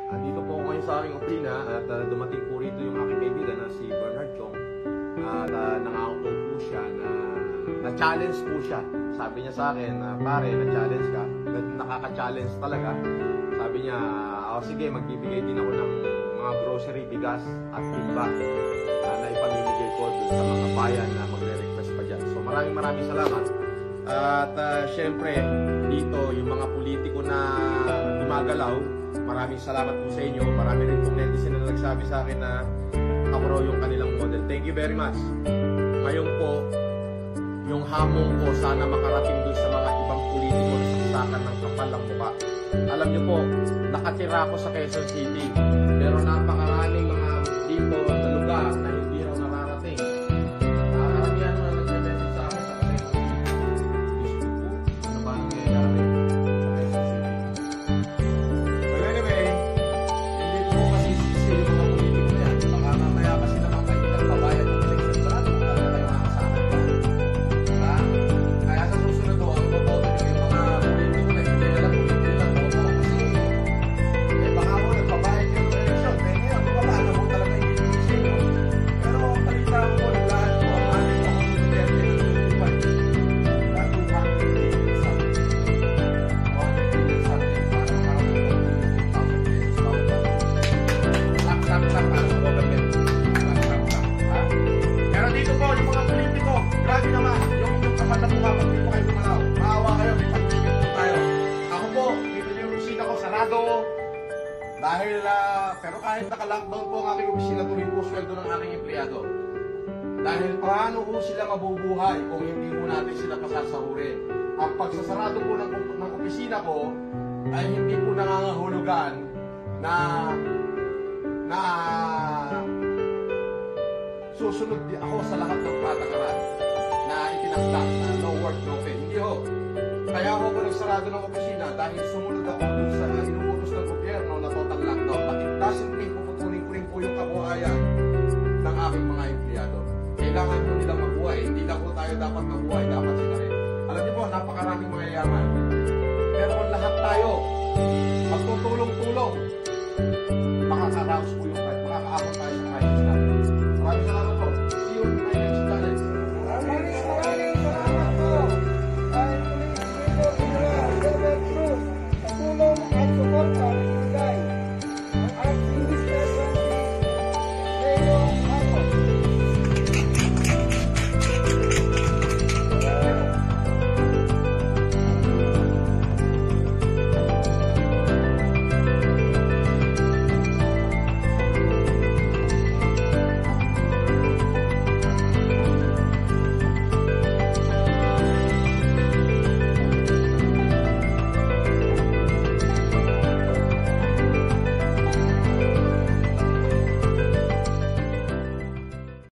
Andito po ako ngayon sa aking opisina at dumating po rito yung aking kaibigan na si Bernard Chong at nangako po siya na-challenge po siya. Sabi niya sa akin, pare, na-challenge ka, nakaka-challenge talaga. Sabi niya, sige, magbibigay din ako ng mga grocery, bigas at timba na ipamimigay ko sa mga bayan na magre-request pa dyan. So maraming salamat. At syempre, dito yung mga politiko na gumagalaw, maraming salamat po sa inyo. Marami rin pong netizen na nagsabi sa akin na ako raw yung kanilang model. Thank you very much. Ngayon po, yung hamon ko sana makarating doon sa mga ibang politiko na saksakan ng kapal ng mukha. Alam niyo po, nakatira ako sa Quezon City, pero napakaraming mga dito na lugar na hindi raw nararating. Karamihan mo na nag-message sa akin sa Quezon City. Gusto po, ano ba nangyayari sa Quezon City? Well, anyway, hindi po kasi sisi yung mga politiko na yan. Baka mamaya kasi naman kayo nagpabayad ng election. Marami po talaga kayo makakasakan pa. Kaya sa susunod po, ang boboto nyo yung mga politiko na hindi alam kung hindi lang boto. Kasi baka ako nagpabayad yung election. Kaya ngayon, wala na po talaga yung sisi nyo. Pero palita ko, lahat po ang ating mga Duterte ng 25. Na 200 billion something. 100 billion something para makarating ng 50,000 pesos bawat taon. Lak para sa government. Lak. Pero dito po, yung mga politiko, grabe naman, yung kapal na mukha, pag di po kayo gumalaw. Maawa kayo, may pag-ibig po tayo. Ako po, dito yung opisina ko, sarado. Dahil, pero kahit naka-lockdown po ang aking opisina, tuloy po sweldo ng aking empleyado. Dahil paano po sila mabubuhay kung hindi po natin sila pasasahurin? Ang pagsasarado po ng opisina ko ay hindi po nangangahulugan na susunod ako sa lahat ng patakaran na itinakda na no work, no pay. Hindi ho. Kaya ako nagsarado ng opisina dahil sumunod ako dun sa inuutos ng gobyerno na total lockdown. But it doesn't mean puputunin ko rin po yung kabuhayan ng aking mga empleyado. Kailangan po nilang mabuhay. Hindi lang po tayo dapat mabuhay, dapat sila rin. Alam niyo po, napakaraming mga yaman. Pero kung lahat tayo magtutulong-tulong, makakaraos po yung